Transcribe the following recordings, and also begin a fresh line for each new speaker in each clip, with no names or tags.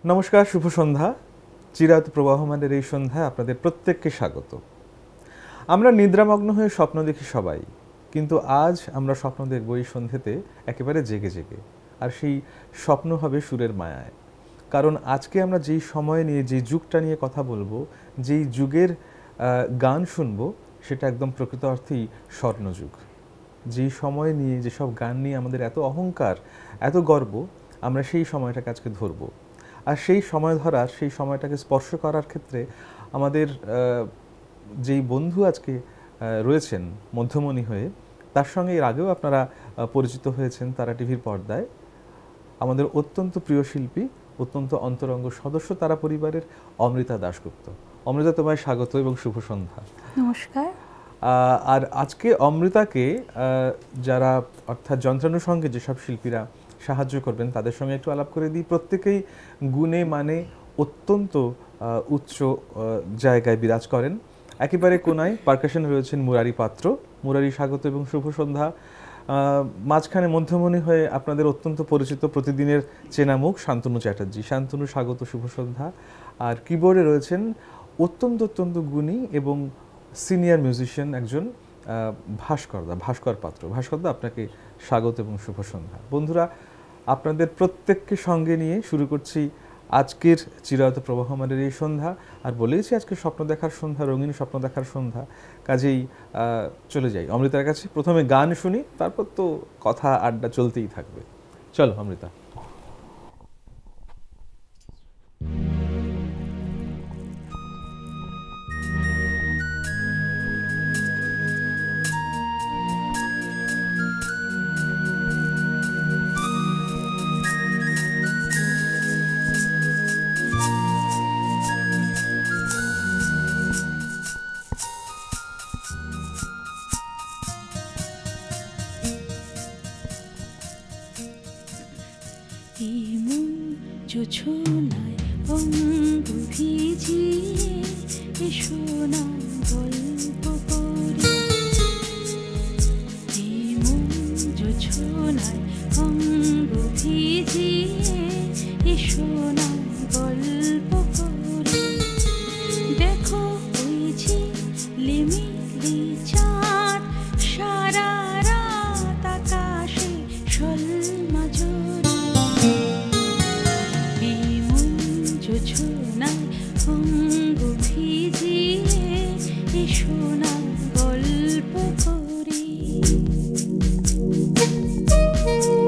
নমস্কার, শুভ সন্ধ্যা। চিরায়ত প্রবাহমানের এই সন্ধ্যায় আপনাদের প্রত্যেককে স্বাগত। আমরা নিদ্রামগ্ন হয়ে স্বপ্ন দেখি সবাই, কিন্তু আজ আমরা স্বপ্ন দেখব এই সন্ধ্যেতে একেবারে জেগে জেগে, আর সেই স্বপ্ন হবে সুরের মায়ায়। কারণ আজকে আমরা যেই সময় নিয়ে, যেই যুগটা নিয়ে কথা বলবো, যেই যুগের গান শুনবো, সেটা একদম প্রকৃত অর্থেই স্বর্ণযুগ। যেই সময় নিয়ে, যেসব গান নিয়ে আমাদের এত অহংকার, এত গর্ব, আমরা সেই সময়টাকে আজকে ধরবো। আর সেই সময় ধরার, সেই সময়টাকে স্পর্শ করার ক্ষেত্রে আমাদের যেই বন্ধু আজকে রয়েছেন মধ্যমণি হয়ে, তার সঙ্গে এর আগেও আপনারা পরিচিত হয়েছেন তারা টিভির পর্দায়। আমাদের অত্যন্ত প্রিয় শিল্পী, অত্যন্ত অন্তরঙ্গ সদস্য তারা পরিবারের অমৃতা দাশগুপ্ত। অমৃতা, তোমায় স্বাগত এবং শুভ সন্ধ্যা।
নমস্কার।
আর আজকে অমৃতাকে যারা, অর্থাৎ যন্ত্রানুষঙ্গে যেসব শিল্পীরা সাহায্য করবেন, তাদের সঙ্গে একটু আলাপ করে দিই। প্রত্যেকেই গুণে মানে অত্যন্ত উচ্চ জায়গায় বিরাজ করেন। একেবারে কোনায় পারকাশনে রয়েছেন মুরারি পাত্র। মুরারি, স্বাগত এবং শুভ সন্ধ্যা। মাঝখানে মধ্যমণি হয়ে আপনাদের অত্যন্ত পরিচিত প্রতিদিনের চেনা মুখ শান্তনু চ্যাটার্জি। শান্তনু, স্বাগত, শুভ সন্ধ্যা। আর কিবোর্ডে রয়েছেন অত্যন্ত গুণী এবং সিনিয়র মিউজিশিয়ান একজন ভাস্কর পাত্র। ভাস্করদা, আপনাকে স্বাগত এবং শুভ সন্ধ্যা। বন্ধুরা, আপনাদের প্রত্যেককে সঙ্গে নিয়ে শুরু করছি আজকের চিরায়ত প্রবাহমানের এই সন্ধ্যা। আর বলেইছি আজকে স্বপ্ন দেখার সন্ধ্যা, রঙিন স্বপ্ন দেখার সন্ধ্যা। কাজেই চলে যাই অমৃতার কাছে। প্রথমে গান শুনি, তারপর তো কথা আড্ডা চলতেই থাকবে। চলো অমৃতা।
ছোনায় অঙ্গ ভিজিয়ে এসো না গল্প করি, ছোনায় অঙ্গ ভিজিয়ে এসো না গল্প করি। দেখো ওই ঝিলিমিলি চাঁদ সারা রাত আকাশে সলমা জোরে, ছোনায় অঙ্গ ভিজিয়ে এসো না গল্প করি।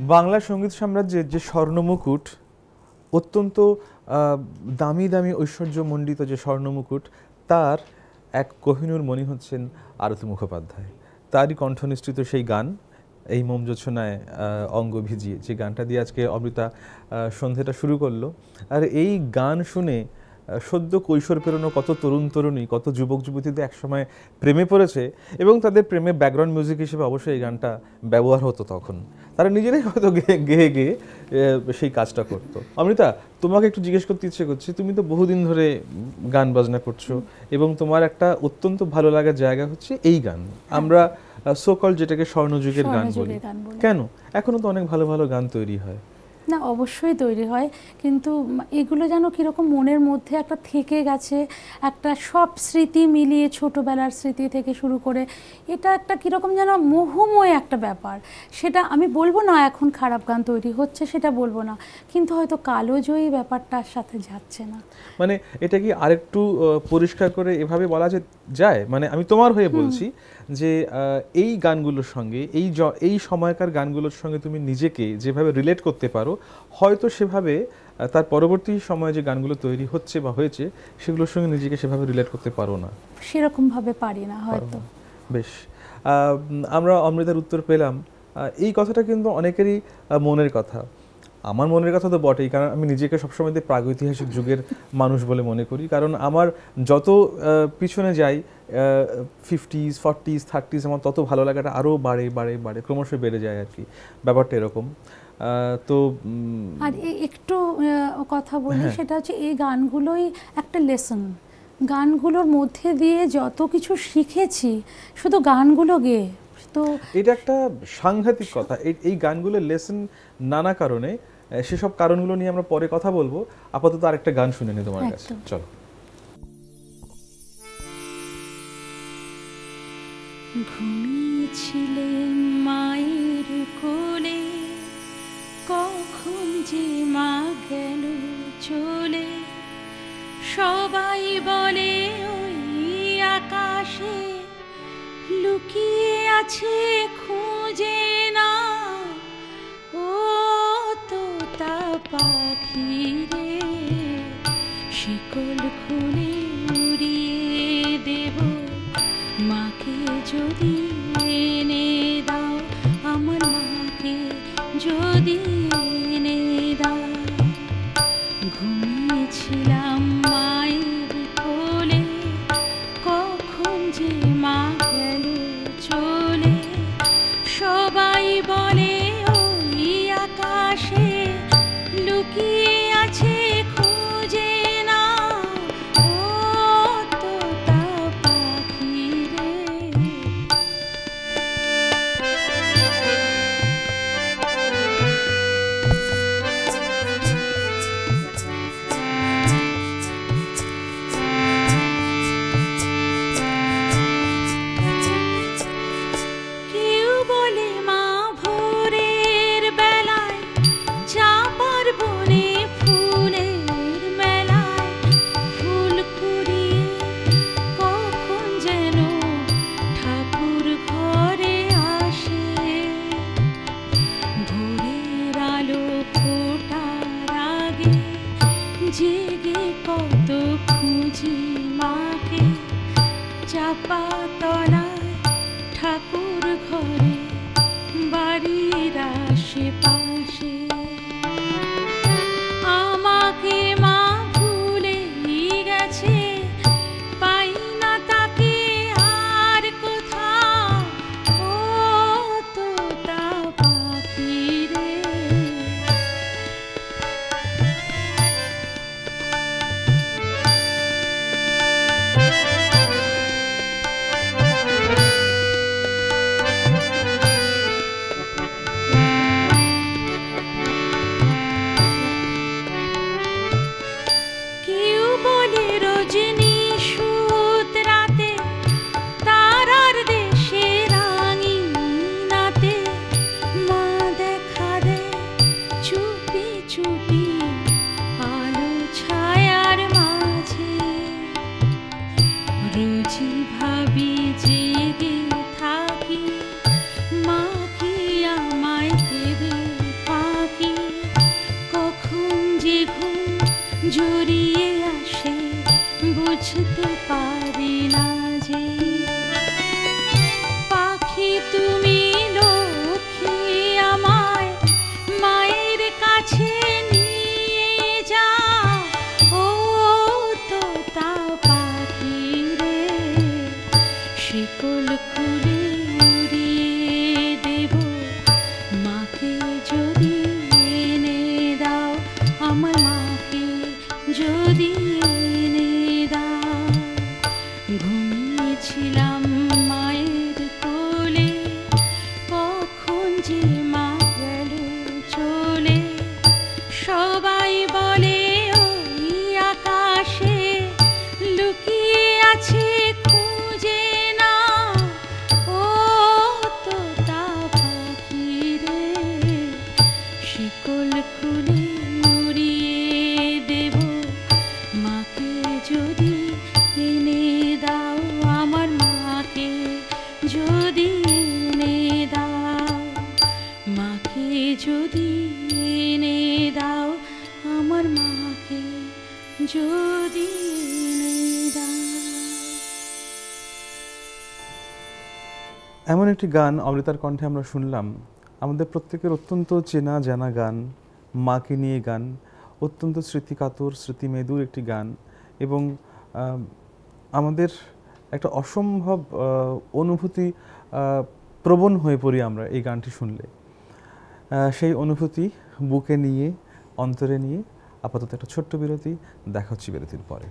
বাংলা সঙ্গীত সাম্রাজ্যের যে স্বর্ণমুকুট, অত্যন্ত দামি দামি ঐশ্বর্যমণ্ডিত যে স্বর্ণমুকুট, তার এক কোহিনূর মণি হচ্ছেন আরতি মুখোপাধ্যায়। তারই কণ্ঠনিঃসৃত সেই গান এই মোমজোছনায় অঙ্গ ভিজিয়ে, যে গানটা দিয়ে আজকে অমৃতা সন্ধ্যেটা শুরু করলো। আর এই গান শুনে সদ্য কৈশোর পেরোনো কত তরুণ তরুণী, কত যুবক যুবতীদের একসময় প্রেমে পড়েছে, এবং তাদের প্রেমে ব্যাকগ্রাউন্ড মিউজিক হিসেবে অবশ্যই এই গানটা ব্যবহার হতো তখন। তারা নিজেরাই হয়তো গেয়ে গেয়ে সেই কাজটা করতো। অমৃতা, তোমাকে একটু জিজ্ঞেস করতে ইচ্ছে করছে, তুমি তো বহুদিন ধরে গান বাজনা করছো এবং তোমার একটা অত্যন্ত ভালো লাগার জায়গা হচ্ছে এই গান। আমরা সোকল যেটাকে স্বর্ণযুগের গান বলি, কেন? এখনো তো অনেক ভালো ভালো গান তৈরি হয়।
না, অবশ্যই তৈরি হয়, কিন্তু এগুলো যেন কীরকম মনের মধ্যে একটা থেকে গেছে, একটা সব স্মৃতি মিলিয়ে ছোটোবেলার স্মৃতি থেকে শুরু করে এটা একটা কীরকম যেন মোহময় একটা ব্যাপার। সেটা আমি বলবো না এখন খারাপ গান তৈরি হচ্ছে, সেটা বলবো না, কিন্তু হয়তো কালোজয়ী ব্যাপারটার সাথে যাচ্ছে না।
মানে এটা কি আরেকটু পরিষ্কার করে এভাবে বলা যায়? মানে আমি তোমার হয়ে বলছি যে এই গানগুলোর সঙ্গে, এই সময়কার গানগুলোর সঙ্গে তুমি নিজেকে যেভাবে রিলেট করতে পারো, হয়তো সেভাবে তার পরবর্তী সময়ে যে গানগুলো তৈরি হচ্ছে বা হয়েছে সেগুলোর সঙ্গে নিজেকে সেভাবে রিলেট করতে পারো না,
সেরকমভাবে পারি না হয়তো।
বেশ, আমরা অমৃতার উত্তর পেলাম। এই কথাটা কিন্তু অনেকেরই মনের কথা। আমার মনের কথা তো বটেই, কারণ আমি নিজেকে সবসময় প্রাগৈতিহাসিক যুগের মানুষ বলে মনে করি। কারণ আমার যত পিছনে যাই, 50s 40s 30s, আমার তত ভালো লাগাটা আরও বাড়ে বাড়ে বাড়ে, ক্রমশ বেড়ে যায় আর কি, ব্যাপারটা এরকম। তো
আর একটু কথা বলি, সেটা হচ্ছে এই গানগুলোই একটা লেসন। গানগুলোর মধ্যে দিয়ে যত কিছু শিখেছি শুধু গানগুলো গেয়ে, তো
এটা একটা সাংঘাতিক কথা। এই গানগুলোর লেসন নানা কারণে, সেসব কারণগুলো নিয়ে আমরা পরে কথা বলবো। আপাতত আরেকটা গান শুনে নি তোমার কাছে, চলো।
ঘুমিয়েছিলেন মায়ের কোলে, কখন যে মা গেল চলে। সবাই বলে ওই আকাশে লুকিয়ে আছে, খুঁজে না ও তোতা পাখি রে। শিকল খুলে উড়িয়ে দেব, মাকে যদি এনে দাও, আমার মাকে যদি এনে দাও। ঘুমিয়েছিলাম মায়ের কোলে, কখন যে মা গেল চলে। সবাই বলে ওই আকাশে লুকিয়ে আছে, খুঁজে না ও তোতা পাখি রে। কেউ বলে মা ভোরের বেলায় চাঁপার বনে ফুলের মেলায় ফুল কুড়িয়ে কখন যেন ঠাকুর ঘরে আসে। ভোরের আলো ফোটার আগে জেগে কত খুঁজি মাকে, চাপা তলায় ঠাকুর ঘরে বাড়ির আশেপাশে। আমাকে মা ভুলেই গেছে, পাই না তাকে আর কোথাও ও তোতা পাখি রে। যে ঘুম জড়িয়ে আসে বুঝতে পারি না যে পাখি তুমি লক্ষ্মী আমায় মায়ের কাছে নিয়ে যাও ও তোতা পাখি রে শিকল খুলে উড়িয়ে দেব মাকে যদি এনে দাও আমার মাকে যদি এনে দাও ঘুমিয়েছিলাম মায়ের কোলে কখন যে মা গেল চলে সবাই বলে ওই আকাশে লুকিয়ে আছে খুঁজে না ও তোতা পাখি রে শিকল খুলে উড়িয়ে দেব মাকে যদি এনে দাও আমার মাকে যদি এনে দাও মাকে যদি এনে দাও আমার মাকে যদি এনে দাও।
এমন একটি গান অমৃতার কণ্ঠে আমরা শুনলাম, আমাদের প্রত্যেকের অত্যন্ত চেনা জানা গান, মাকে নিয়ে গান, অত্যন্ত স্মৃতিকাতর স্মৃতিমেদুর একটি গান এবং আমাদের একটা অসম্ভব অনুভূতি প্রবণ হয়ে পড়ি আমরা এই গানটি শুনলে। সেই অনুভূতি বুকে নিয়ে অন্তরে নিয়ে আপাতত একটা ছোট্ট বিরতি, দেখা হচ্ছে বিরতির পরে।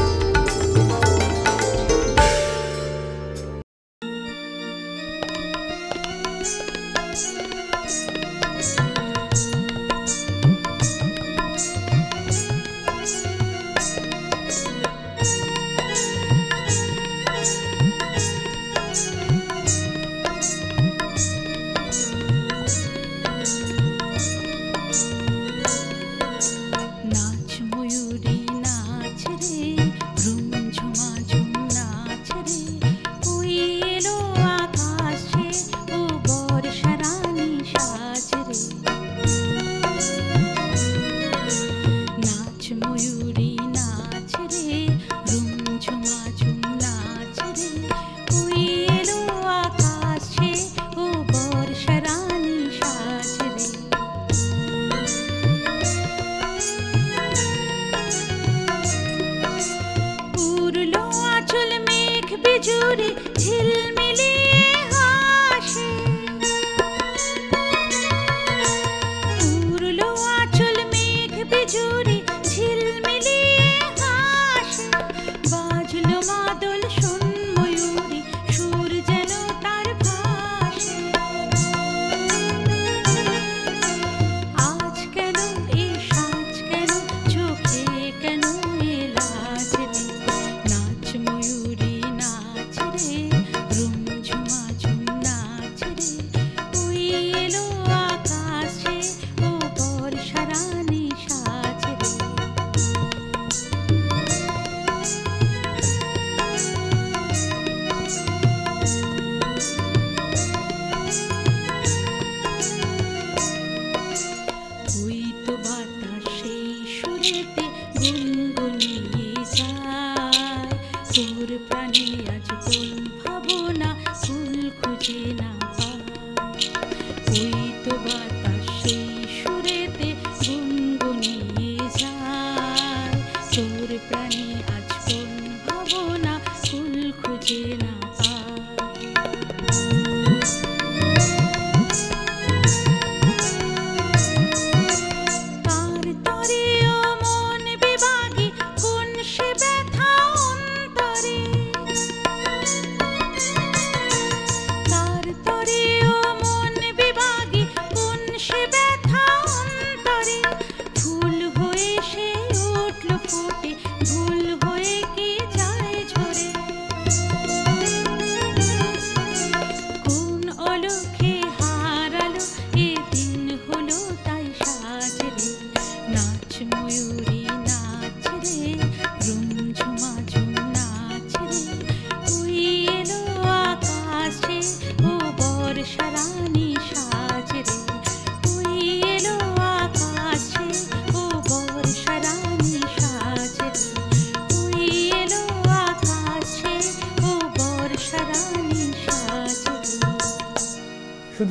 নাচ ময়ূরী নাচ রে ঝুম ঝুমা ঝুম নাচ রে ওই এলো আকাশে ও বর্ষা রানী সাজ রে নাচ ময়ূরী নাচ রে ঝুম ঝুমা ঝুম নাচ রে ওই এলো আকাশে ও বর্ষা রানী সাজ রে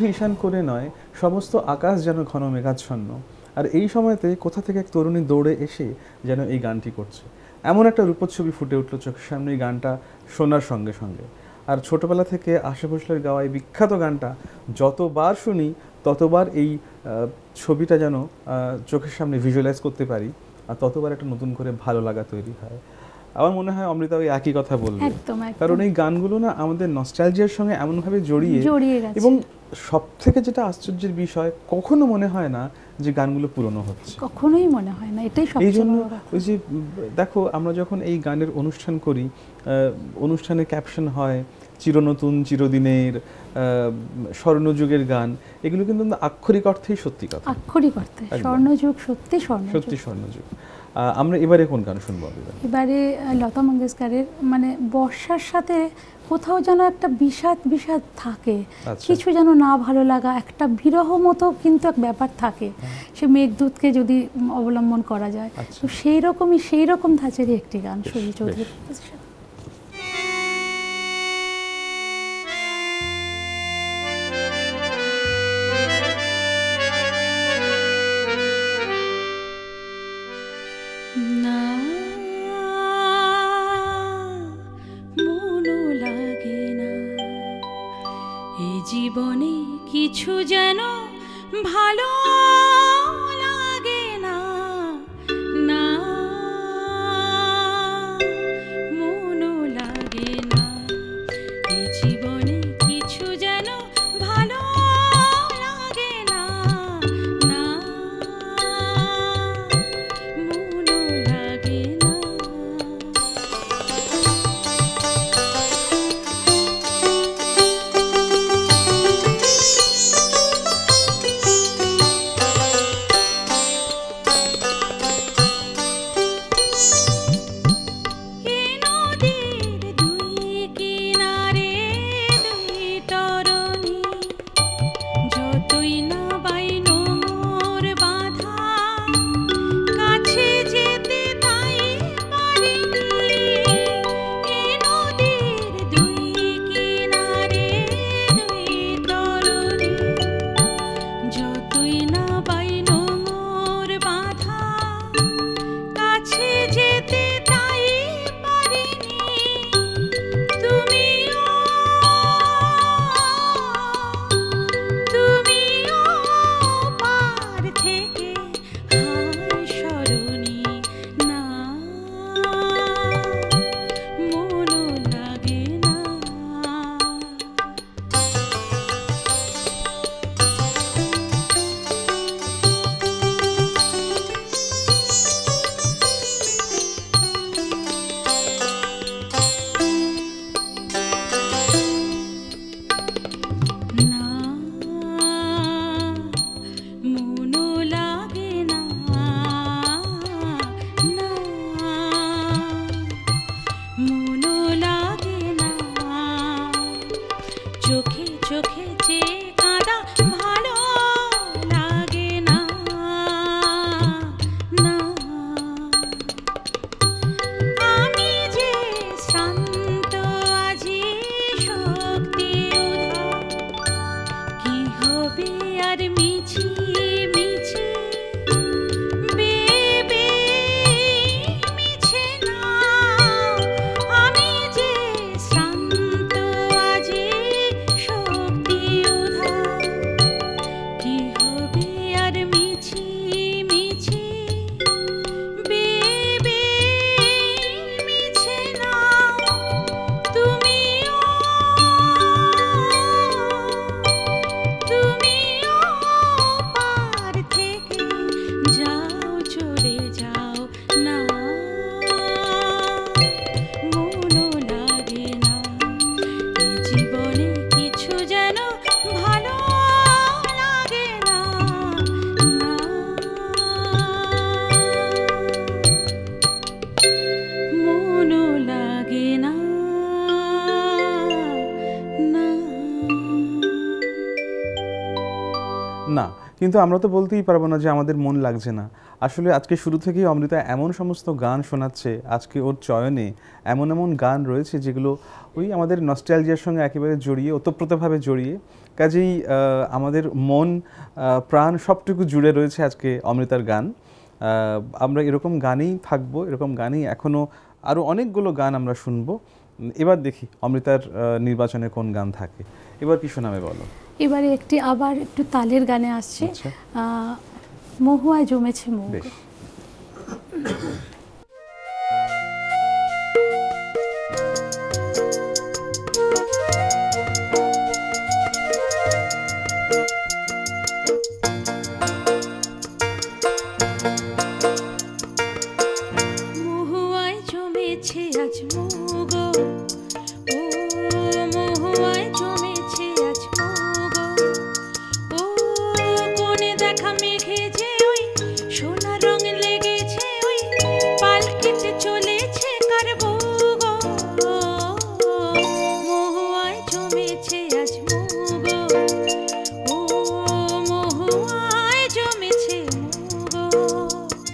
শুধু ঈশান কোণে নয়, সমস্ত আকাশ যেন ঘন মেঘাচ্ছন্ন। আর এই সময়তে কোথা থেকে এক তরুণী দৌড়ে এসে যেন এই গানটি করছে, এমন একটা রূপচ্ছবি ফুটে উঠলো চোখের সামনে এই গানটা শোনার সঙ্গে সঙ্গে। আর ছোটবেলা থেকে আশা ভোসলের গাওয়া এই বিখ্যাত গানটা যতবার শুনি ততবার এই ছবিটা যেন চোখের সামনে ভিজুয়ালাইজ করতে পারি, আর ততবার একটা নতুন করে ভালো লাগা তৈরি হয়। আমার মনে হয় অমৃতা ওই একই কথা বলবে, কারণ এই গানগুলো না আমাদের নস্টালজিয়ার সঙ্গে এমনভাবে জড়িয়ে
গেছে।
এবং সব থেকে যেটা আশ্চর্যের বিষয়, কখনো মনে হয় না যে গানগুলো পুরনো হচ্ছে,
কখনোই মনে হয় না। এটাই সবচেয়ে
এই জন্য
বড় কথা।
ওই যে দেখো, আমরা যখন এই গানের অনুষ্ঠান করি, অনুষ্ঠানে ক্যাপশন হয় চিরনতুন, চিরদিনের, স্বর্ণযুগের গান, এগুলো কিন্তু আক্ষরিক অর্থেই সত্যি কথা,
আক্ষরিক অর্থে স্বর্ণযুগ, সত্যি
স্বর্ণযুগ। আমরা এবারে কোন গান শুনবো?
এবারে লতা মঙ্গেশকরের, মানে বর্ষার সাথে কোথাও যেন একটা বিষাদ বিষাদ থাকে, কিছু যেন না ভালো লাগা, একটা বিরহ মতো কিন্তু এক ব্যাপার থাকে, সে মেঘদূতকে যদি অবলম্বন করা যায়। তো সেই রকম ধাঁচেরই একটি গান সুনীল চৌধুরীর।
জীবনে কিছু যেন ভালো লাগে না, না মনও লাগে না। এই জীবনে কিছু যেন ভালো লাগে না, না মনও লাগে না।
না, কিন্তু আমরা তো বলতেই পারবো না যে আমাদের মন লাগছে না। আসলে আজকে শুরু থেকেই অমৃতা এমন সমস্ত গান শোনাচ্ছে, আজকে ওর চয়নে এমন এমন গান রয়েছে যেগুলো ওই আমাদের নস্টালজিয়ার সঙ্গে একেবারে জড়িয়ে, ওতপ্রোতভাবে জড়িয়ে। কাজেই আমাদের মন প্রাণ সবটুকু জুড়ে রয়েছে আজকে অমৃতার গান। আমরা এরকম গানেই থাকবো, এরকম গানেই এখনও আরও অনেকগুলো গান আমরা শুনবো। এবার দেখি অমৃতার নির্বাচনে কোন গান থাকে। এবার কি শোনাবে বলো?
এবারে আবার একটু তালের গানে আসছে,
আচ্ছা।
মহুয়ায় জমেছে মুগ।
বেশ।
মহুয়ায় জমেছে আজ মুগ, ও মহুয়ায় জমেছে আজ মুগ, ও কোণে দেখা মেঘে যে ওই সোনা রং লেগেছে, ওই পালকিতে চলেছে কার ভোগ। মহুয়ায় জমেছে আজ মুগ, ও মহুয়ায় জমেছে মুগ।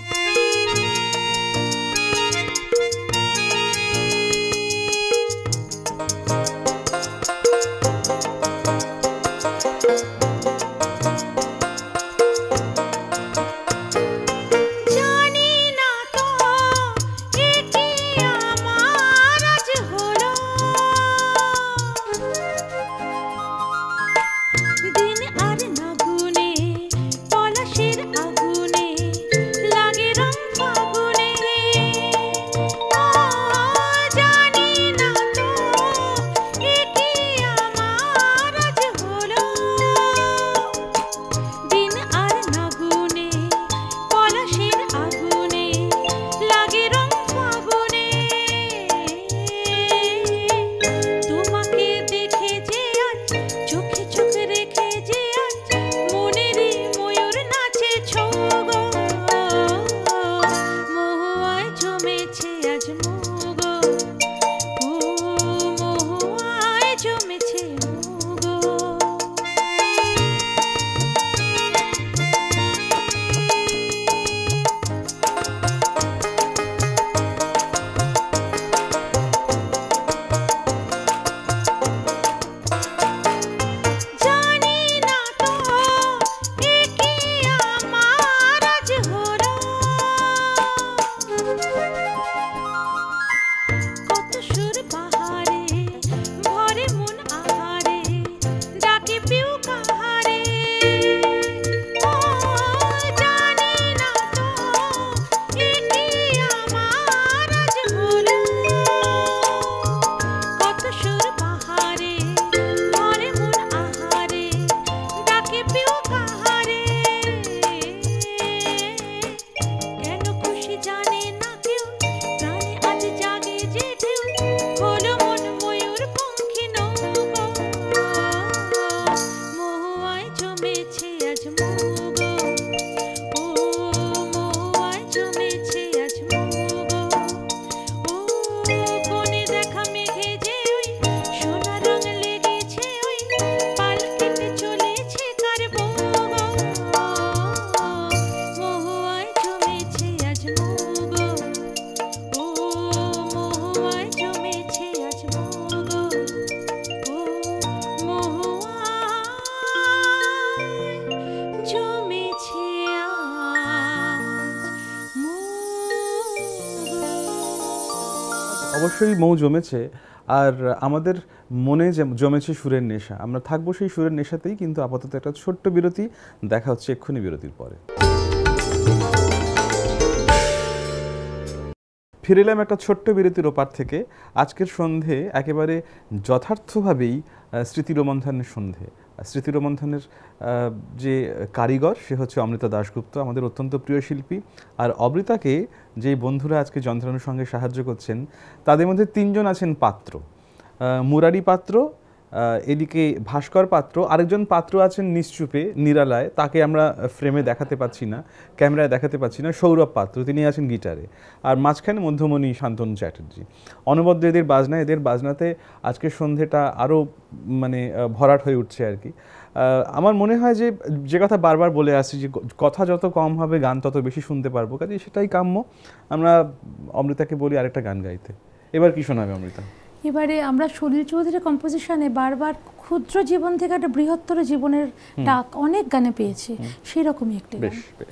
জানি না তো এ কি আমার আজ হলো, দিন আর না গুনে পলাশের আগুনে লাগে রং ফাগুনে। ও জানি না তো এ কি আমার আজ হলো, দিন আর না গুনে পলাশের আগুনে লাগে রং ফাগুনে। তোমাকে দেখে যে আজ চোখে চোখ রেখে যে আজ মনেরই ময়ূর নাচে ছোগ। মহুয়ায় জমেছে আজ মুগ, ও মহুয়ায় জমেছে মুগ। জানি না তো এ কি আমার আজ হলো, কত সুর বাহারে ভরে মন আহারে ডাকে পিউ কাহারে। ও জানি না তো এ কি আমার আজ হলো, কত সুর বাহারে ভরে মন আহারে ডাকে পিউ কাহারে। কেন খুশি জানে না কেউ, প্রাণে আজ জাগে যে ঢেউ, হলো মন ময়ূর পঙ্খী নৌক। মহুয়ায় জমেছে আজ মুগ, ও মহুয়ায় জমেছে আজ মুগ, ও কোণে দেখা মেঘে যে ওই সোনা রং লেগেছে, ওই পালকিতে চলেছে কার ভোগ। মহুয়ায় জমেছে আজ মুগ, ও মহুয়ায় জমেছে আজ মুগ, ও মহুয়ায় জমেছে আজ মুগ।
অবশ্যই মৌ জমেছে, আর আমাদের মনে জমেছে সুরের নেশা। আমরা থাকবো সেই সুরের নেশাতেই, কিন্তু আপাতত একটা ছোট্ট বিরতি। দেখা হচ্ছে এক্ষুনি বিরতির পরে। ফিরে এলাম একটা ছোট্ট বিরতির ওপার থেকে। আজকের সন্ধে একেবারে যথার্থভাবেই স্মৃতিরোমন্থনের সন্ধে। স্মৃতিরোমন্থনের যে কারিগর সে হচ্ছে অমৃতা দাশগুপ্ত, আমাদের অত্যন্ত প্রিয় শিল্পী। আর অমৃতাকে যেই বন্ধুরা আজকে যন্ত্রানুর সঙ্গে সাহায্য করছেন, তাদের মধ্যে তিনজন আছেন পাত্র। মুরারি পাত্র, এদিকে ভাস্কর পাত্র, আরেকজন পাত্র আছেন নিশ্চুপে নিরালায়, তাকে আমরা ফ্রেমে দেখাতে পাচ্ছি না, ক্যামেরায় দেখাতে পাচ্ছি না, সৌরভ পাত্র, তিনি আছেন গিটারে। আর মাঝখানে মধ্যমণি শান্তনু চ্যাটার্জি। অনবদ্য এদের বাজনা, এদের বাজনাতে আজকের সন্ধেটা আরও মানে ভরাট হয়ে উঠছে আর কি। আমার মনে হয় যে কথা বারবার বলে আসছি, যে কথা যত কম হবে গান তত বেশি শুনতে পারবো, কাজে সেটাই কাম্য। আমরা অমৃতাকে বলি আরেকটা গান গাইতে। এবার কি শোনাবে অমৃতা?
এবারে আমরা সলিল চৌধুরীর কম্পোজিশনে বারবার ক্ষুদ্র জীবন থেকে একটা বৃহত্তর জীবনের ডাক অনেক গানে পেয়েছি, সেই রকমই একটি গান।
বেশ বেশ।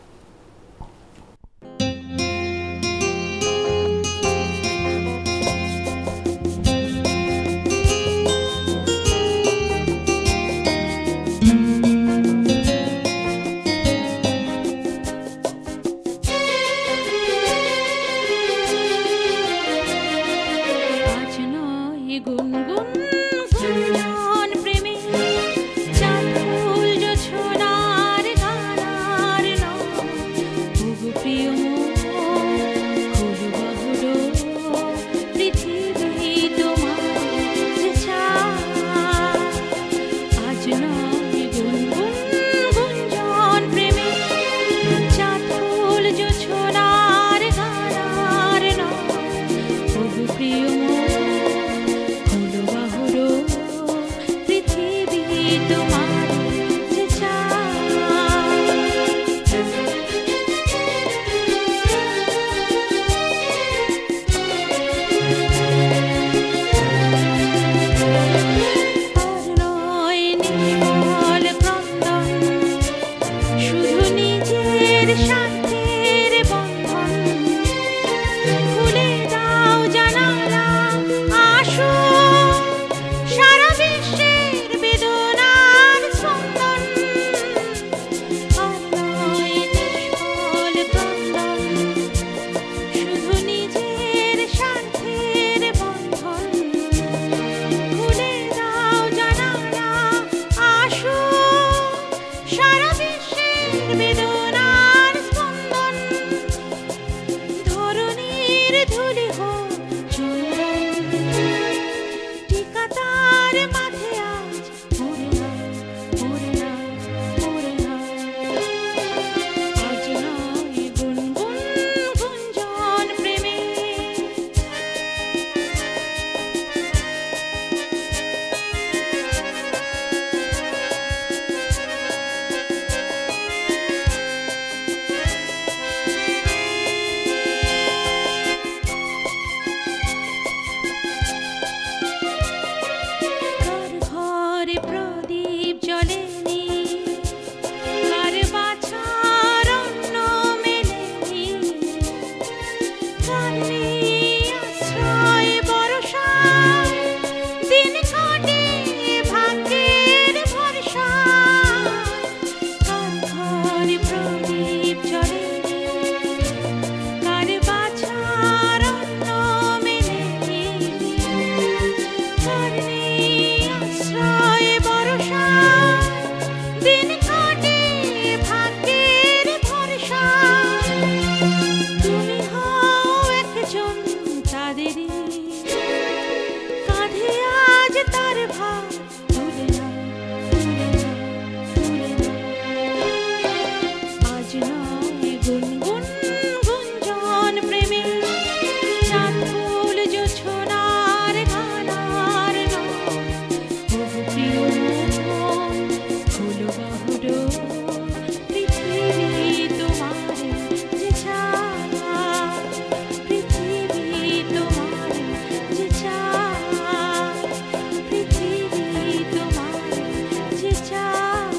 আজ নয় গুনগুন গুঞ্জন প্রেমে, চাঁদ ফুল জোছনার গানার নয়। ওগো প্রিয় খোলো বাহুডো, পৃথিবী তোমার যে চায়। আজ নয় গুনগুন গুঞ্জন প্রেমে, চাঁদ ফুল জোছনার গানার নয়। ওগো প্রিয় খোলো বাহুডো, পৃথিবী তোমার যে চায়। আর নয় নির্মল ক্রন্দন, শুধু নিজের স্বার্থের বন্ধন। খুলে দাও জানালা, আসো সারা বিশ্বের বেদনার স্পন্দন। আর নয় নিষ্ফল ক্রন্দন, শুধু নিজের স্বার্থের বন্ধন। খুলে দাও জানালা, আসো সারা বিশ্বের বেদনার স্পন্দন। ধরণীর ধুলি হোক চন্দন, টিকা তার মাথে আজ পড়ে না, পড়ে না, পড়ে না। আজ নয় গুনগুন গুঞ্জন প্রেমে। কার ঘরে প্রদীপ জ্বলেনি, কার বাছার অন্ন মেলেনি, কার নেই আশ্রয় বরসায়, দিন কাটে ভাগ্যের ভরসায়। কার ঘরে প্রদীপ জ্বলেনি, কার বাছার অন্ন মেলেনি, কার নেই আশ্রয় বরসায়, দিন কাটে ভাগ্যের ভরসায়। তুমি হও একজন তাদেরই, কাঁধে আজ তার ভার তুলে না, তুলে না, তুলে না। আজ নয় গুনগুন গুঞ্জন প্রেমে, চাঁদ ফুল জোছনার গানার নয়। ওগো প্রিয় খোলো বাহুডো, পৃথিবী তোমার যে চায়। পৃথিবী তোমার যে চায়। পৃথিবী তোমার যে চায়।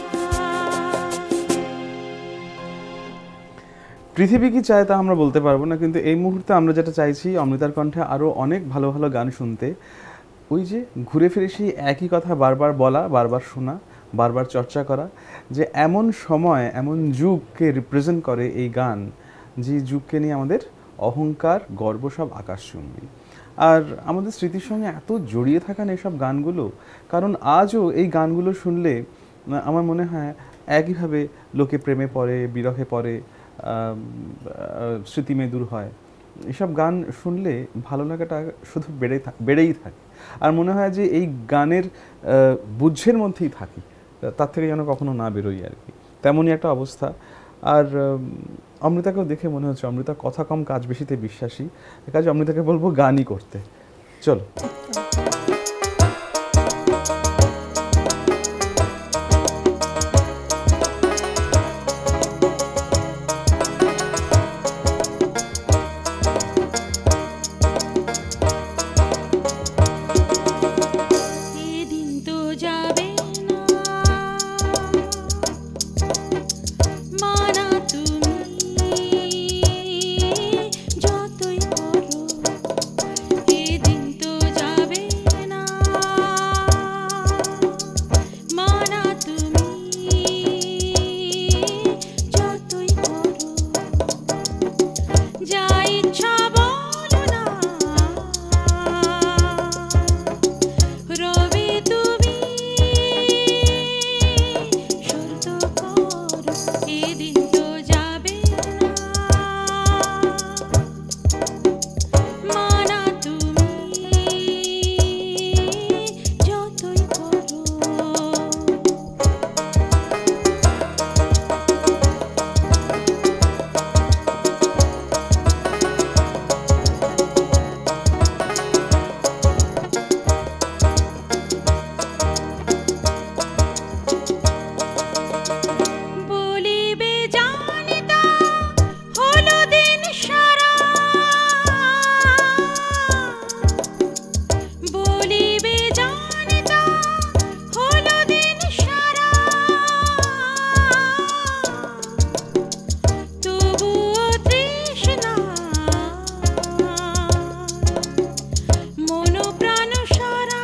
পৃথিবী কি চায় তা আমরা বলতে পারবো না, কিন্তু এই মুহূর্তে আমরা যেটা চাইছি অমৃতার কণ্ঠে আরও অনেক ভালো ভালো গান শুনতে। ওই যে ঘুরে ফিরে সেই একই কথা বারবার বলা, বারবার শোনা, বারবার চর্চা করা, যে এমন সময় এমন যুগকে রিপ্রেজেন্ট করে এই গান, যে যুগকে নিয়ে আমাদের অহংকার গর্ব সব আকাশচুম্বী। আর আমাদের স্মৃতির সঙ্গে এত জড়িয়ে থাকেন এসব গানগুলো, কারণ আজও এই গানগুলো শুনলে আমার মনে হয় একইভাবে লোকে প্রেমে পড়ে, বিরহে পড়ে, স্মৃতিমেদুর হয়। এসব গান শুনলে ভালো লাগাটা শুধু বেড়েই থাকে। আর মনে হয় যে এই গানের বুঝের মধ্যেই থাকি, তার থেকে যেন কখনো না বেরোই আর কি, তেমনই একটা অবস্থা। আর অমৃতাকেও দেখে মনে হচ্ছে অমৃতা কথা কম কাজ বেশিতে বিশ্বাসী, কাজে অমৃতাকে বলবো গানই করতে। চলো।
এদিন তো যাবে না মানা তুমি যতই করো, এদিন তো যাবে না মানা তুমি যতই করো, যা ইচ্ছা বলো না রবে তুমি শর্ত করো, এদিন তো যাবে না মানা তুমি যতই করো। বলিবে জানিতা হলো দিন সারা, বলিবে জানিতা হলো দিন সারা, তবুও তৃষ্ণা মন প্রাণ সারা,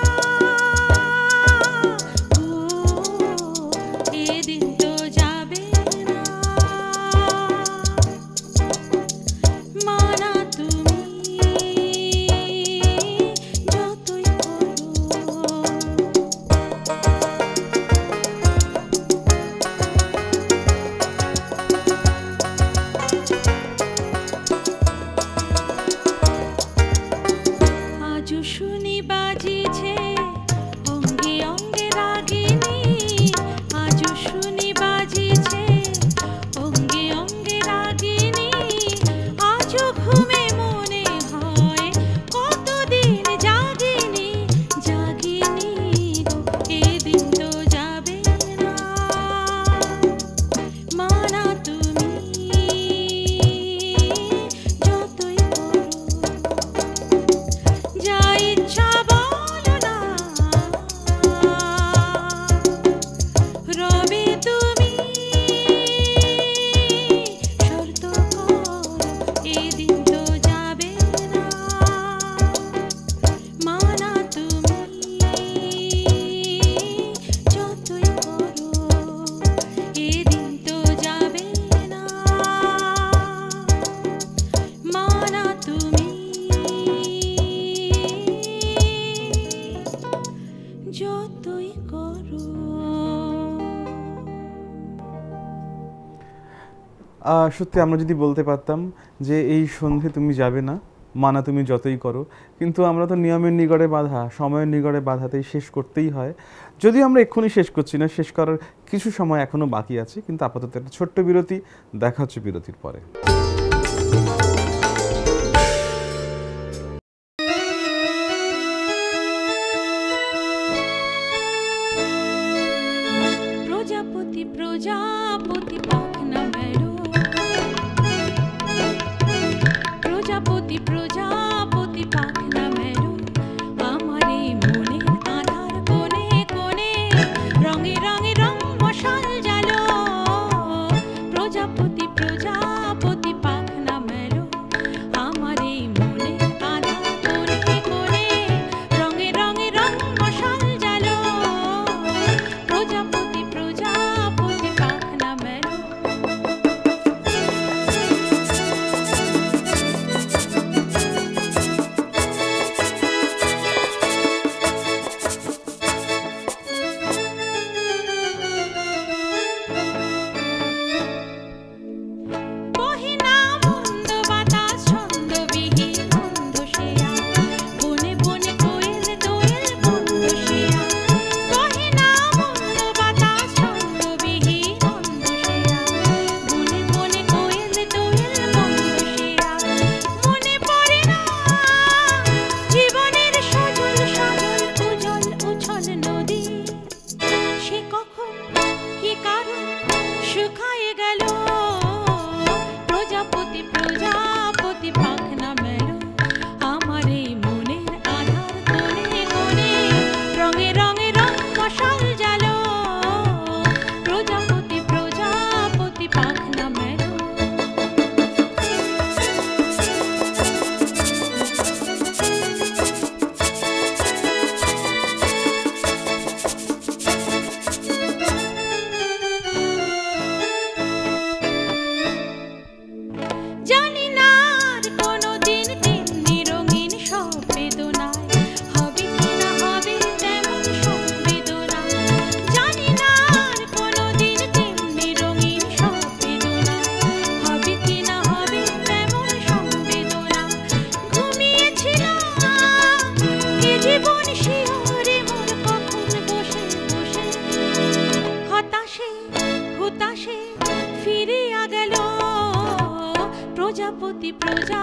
এদিন তো যাবে না মানা তুমি যতই করো। আজও শুনি বাজিছে অঙ্গে অঙ্গে রাগিনী, আজও শুনি বাজিছে অঙ্গে অঙ্গে রাগিনী, আজও ঘুমে মনে হয় কতদিন জাগিনি জাগিনি গো, এদিন তো যাবে না মানা তুমি যতই করো, যা ইচ্ছা বলো না রবে তুমি শর্ত করো, এদিন তো যাবে না মানা তুমি যতই করো, এদিন তো যাবে না মানা তুমি যতই করো।
সত্যি আমরা যদি বলতে পারতাম যে এই সন্ধে তুমি যাবে না মানা তুমি যতই করো, কিন্তু আমরা তো নিয়মের নিগড়ে বাঁধা, সময়ের নিগড়ে বাঁধাতেই শেষ করতেই হয়। যদিও আমরা এক্ষুনি শেষ করছি না, শেষ করার কিছু সময় এখনো বাকি আছে, কিন্তু আপাতত একটা ছোট্ট বিরতি, দেখা হচ্ছে বিরতির পরে।
প্রজাপতি প্রজাপতি পাখনা মেলো, প্রজাপতি প্রজাপতি পাখনা মেলো, আমার এই মনের আধার কোণে কোণে রঙে রঙে রং মশাল জালো, প্রজাপতি প্রজাপতি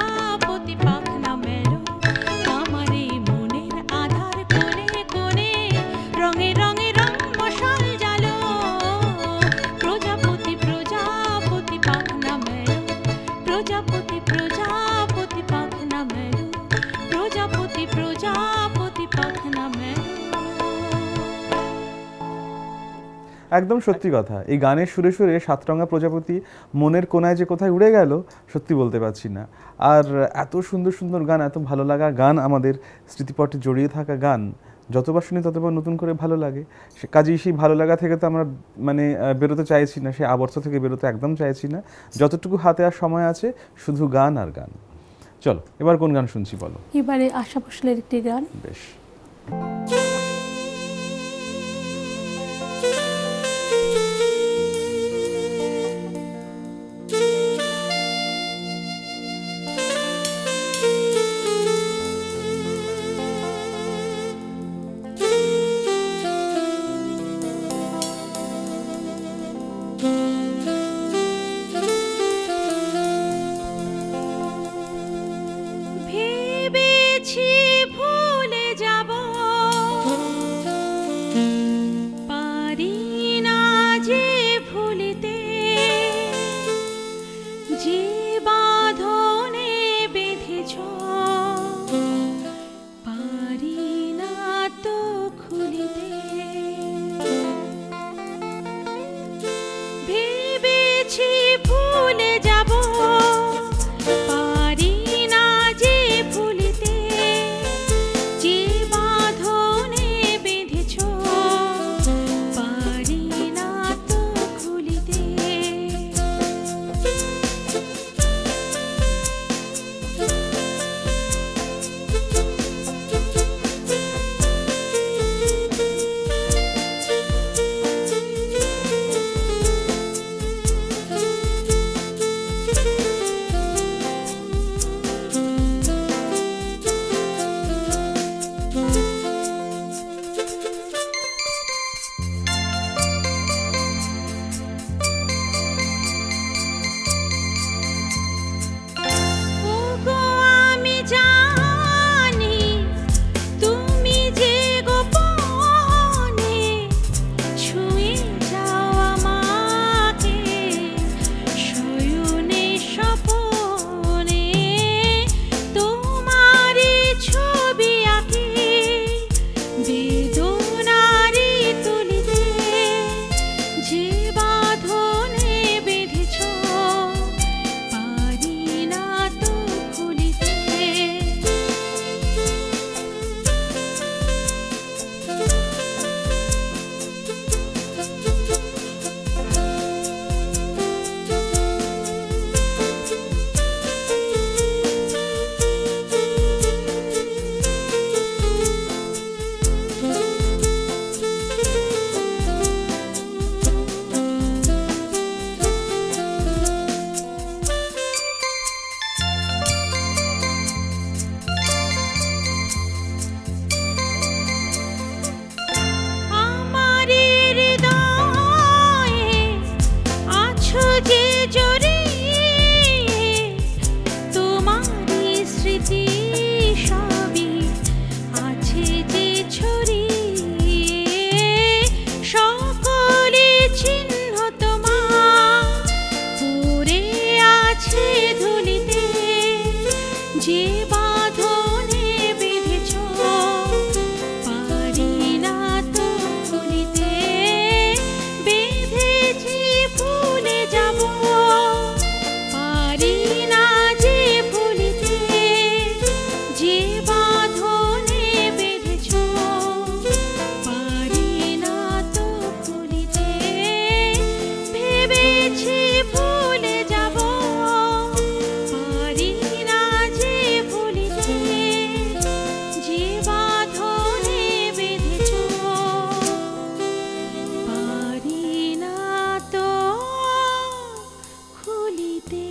প্রজাপতি পাখনা মেলো আমার এই মনের আধার কোণে কোণে রঙে রঙে রং মশাল জালো প্রজাপতি প্রজাপতি পাখনা মেলো প্রজাপতি প্রজাপতি পাখনা মেলো প্রজাপতি প্রজাপতি পাখনা মেলো।
একদম সত্যি কথা, এই গানের সুরে সুরে সাতরঙা প্রজাপতি মনের কোনায় যে কোথায় উড়ে গেল সত্যি বলতে পারছি না। আর এত সুন্দর সুন্দর গান, এত ভালো লাগা গান, আমাদের স্মৃতিপটে জড়িয়ে থাকা গান যতবার শুনি ততবার নতুন করে ভালো লাগে। সে কাজেই সেই ভালো লাগা থেকে তো আমরা মানে বেরোতে চাইছি না, সেই আবর্ত থেকে বেরোতে একদম চাইছি না। যতটুকু হাতে আর সময় আছে শুধু গান আর গান। চলো এবার কোন গান শুনছি বলো?
এবারে আশা ভোসলের একটি গান।
বেশ।
ভেবেছি ভুলে যাব পারি না যে ভুলিতে যে বাঁধনে বেঁধেছ পারি না তো খুলিতে ভেবেছি ভুলে যাব পারি না যে ভুলিতে যে বাঁধনে বেঁধেছ পারি না তো খুলিতে ওগো আমি জানি তুমি যে গোপনে ছুঁয়ে যাও আমাকে শয়নে স্বপনে তোমারই ছবি আঁকি বেদনারি তুলিতে যে বাঁধনে বেঁধেছ পারি না তো খুলিতে আমার হৃদয়ে আছো যে জড়িয়ে তোমারই স্মৃতি সবই আছে যে ছড়িয়ে সকলে চিহ্ন তোমার পড়ে আছে ধুলিতে যে বাঁধনে বেঁধেছ পারি না তো খুলিতে বেঁধেছি ভুলে যাব পারি না যে ভুলিতে যে বাঁধনে বেঁধেছ পারি না তো খুলিতে ভেবেছি ভুলে যাব পারি না যে ভুলিতে যে বাঁধনে বেঁধেছ পারি না তো খুলিতে।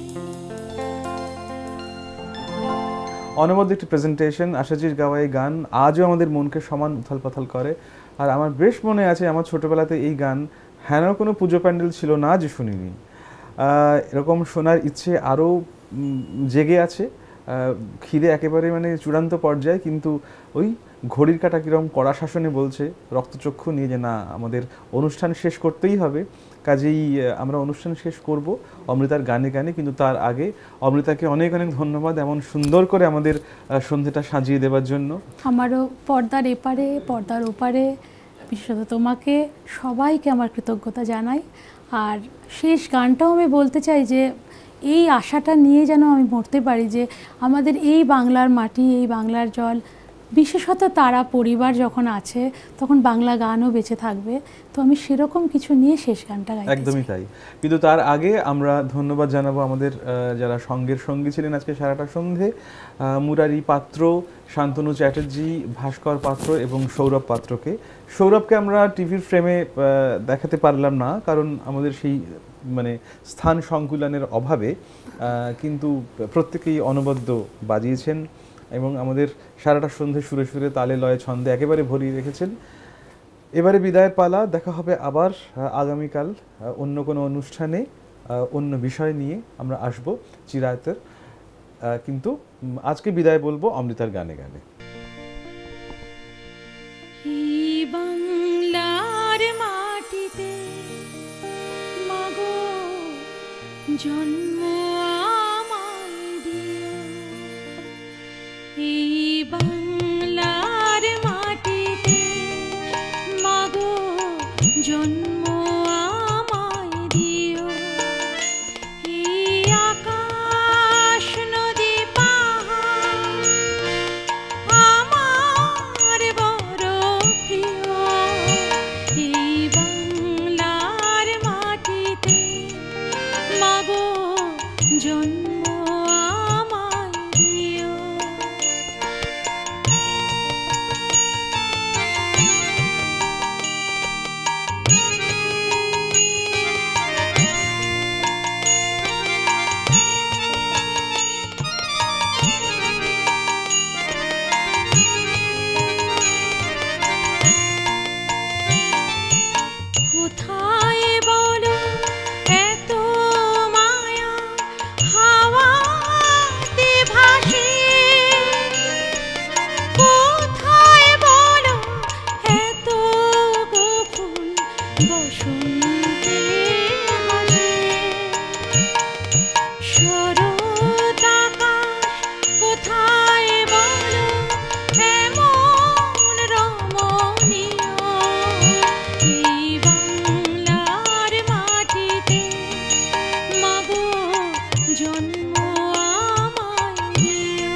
অনবদ্য একটি প্রেজেন্টেশন, আশাজির গাওয়া এই গান আজও আমাদের মনকে সমান উথাল পাথাল করে। আর আমার বেশ মনে আছে আমার ছোটবেলাতে এই গান হেন কোনো পুজো প্যান্ডেল ছিল না যে শুনিনি। এরকম শোনার ইচ্ছে আরও জেগে আছে, খিদে একেবারে মানে চূড়ান্ত পর্যায়ে, কিন্তু ওই ঘড়ির কাঁটা কিরকম কড়া শাসনে বলছে রক্তচক্ষু নিয়ে যে না, আমাদের অনুষ্ঠান শেষ করতেই হবে। কাজেই আমরা অনুষ্ঠান শেষ করব অমৃতার গানে গানে, কিন্তু তার আগে অমৃতাকে অনেক অনেক ধন্যবাদ এমন সুন্দর করে আমাদের সন্ধ্যেটা সাজিয়ে দেওয়ার জন্য।
আমারও পর্দার এপারে পর্দার ওপারে বিশেষত তোমাকে সবাইকে আমার কৃতজ্ঞতা জানাই। আর শেষ গানটাও আমি বলতে চাই যে এই আশাটা নিয়ে যেন আমি মরতে পারি যে আমাদের এই বাংলার মাটি, এই বাংলার জল, বিশেষত তারা পরিবার যখন আছে তখন বাংলা গানও বেঁচে থাকবে। তো আমি সেরকম কিছু নিয়ে শেষ গানটা গাইতে চাই।
একদমই তাই। কিন্তু তার আগে আমরা ধন্যবাদ জানাবো আমাদের যারা সঙ্গের সঙ্গী ছিলেন আজকে সারাটা সন্ধে, মুরারি পাত্র, শান্তনু চ্যাটার্জি, ভাস্কর পাত্র এবং সৌরভ পাত্রকে। সৌরভকে আমরা টিভির ফ্রেমে দেখাতে পারলাম না, কারণ আমাদের সেই মানে স্থান সংকুলনের অভাবে, কিন্তু প্রত্যেকেই অনবদ্য বাজিয়েছেন এবং আমাদের সারাটা সন্ধে সুরে সুরে তালে লয়ে ছন্দে একেবারে ভরিয়ে রেখেছেন। এবারে বিদায়ের পালা, দেখা হবে আবার আগামীকাল অন্য কোনো অনুষ্ঠানে, অন্য বিষয় নিয়ে আমরা আসব চিরায়তের। কিন্তু আজকে বিদায় বলবো অমৃতার গানে গানে।
এই বাংলার মাটিতে মাগো জন্ম আমায় দিও, এই বাংলার মাটিতে মাগো জন্ম আমায় দিও, এই আকাশ নদী পাহাড় আমার বড় প্রিয়, এই বাংলার মাটিতে মাগো জন্ম আমায় দিও। কোথায় বলো এত মায়া হাওয়াতে ভাসে, কোথায় বলো এত গোকুল বসন্তে হাসে, শরৎ আকাশ কোথায় বলো এমন রমণীয়, এই বাংলার মাটিতে মাগো জন্ম আমায় দিও।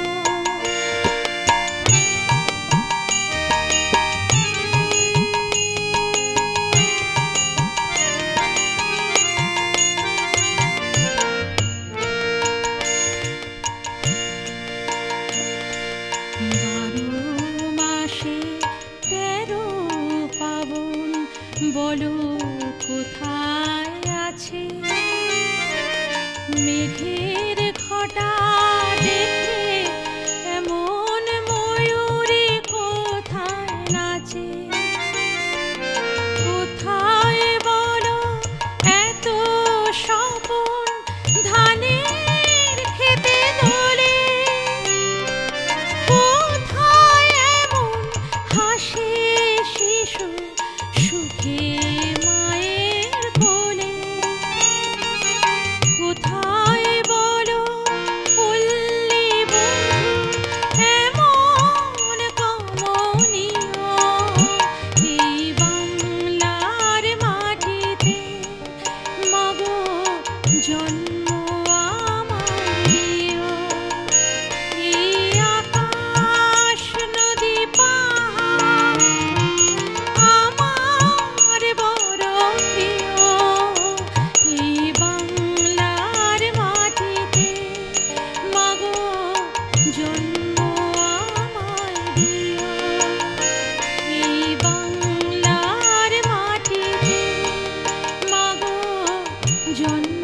বারো মাসে 13 পাবন বলো কোথায় আছে, মেঘের ঘটা দেখে এমন ময়ূরী কোথায় নাচে, কোথায় বলো এত স্বপন ধানের খেতে দোলে, কোথায় এমন হাসে শিশু সুখে মায়ের কোলে, কোথায় বলো পল্লী বধূ এমন কমনীয়, এই বাংলার মাটিতে মাগো জন্ম আমায় দিও, এই আকাশ নদী পাহাড় আমার বড় প্রিয়, এই বাংলার মাটিতে মাগো জন্ম আমায় দিও, এই বাংলার মাটিতে মাগো জন্ম